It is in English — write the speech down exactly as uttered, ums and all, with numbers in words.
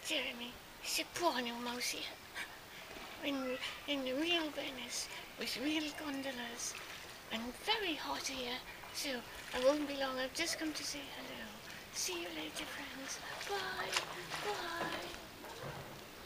Jeremy, Soprano Mouse here. In, in the real Venice, with real gondolas, and very hot here, so I won't be long. I've just come to say hello. See you later, friends. Bye, bye.